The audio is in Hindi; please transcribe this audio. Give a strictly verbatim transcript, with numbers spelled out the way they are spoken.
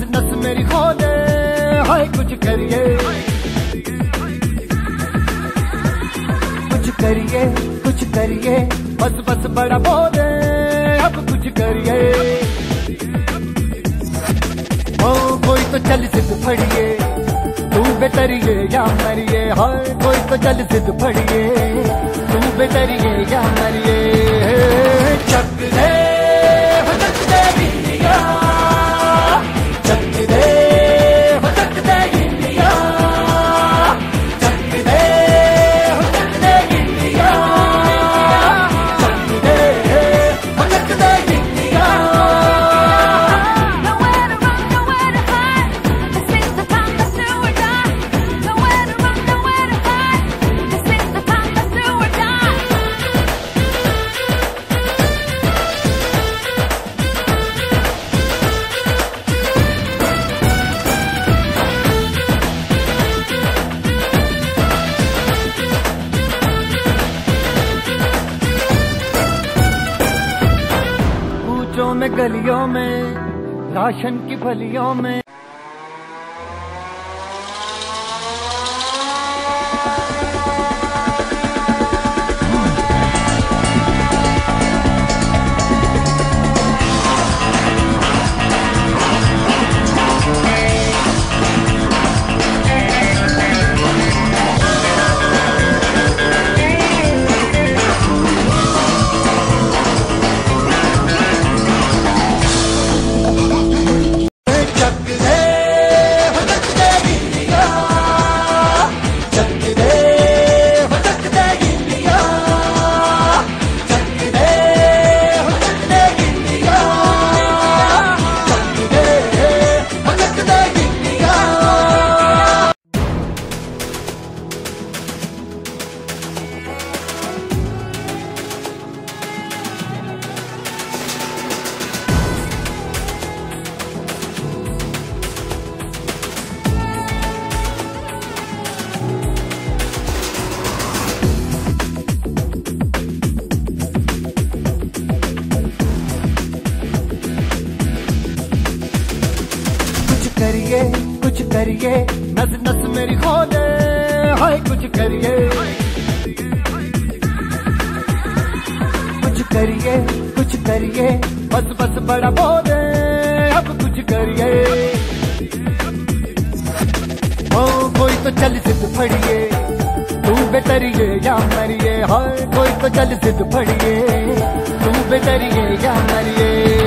नस मेरी खोले, हाय कुछ करिए, कुछ करिए, कुछ करिए, बस बस बड़ा बोले, अब कुछ करिए। ओ कोई तो चल सिद्ध फड़िए, तू बेतरिए या मरिए, हाय कोई तो चल सिद्ध फड़िए, तू बेतरिए या मरिए। चक दे हो चक दे इंडिया, चक दे हो चक दे इंडिया, चक दे हो चक दे इंडिया, चक दे हो चक दे इंडिया। में गलियों में, राशन की फलियों में, करिए, कुछ करिए, नस नस मेरी खोले, हाय कुछ करिए, कुछ करिए, कुछ करिए, बस बस बड़ा बोले, अब कुछ करिए। ओ कोई तो चल सिद्ध फड़िए, तू बेतरिए या मरिए, हाय कोई तो चल सिद्ध फड़िए, तू बेतरिए या मरिए।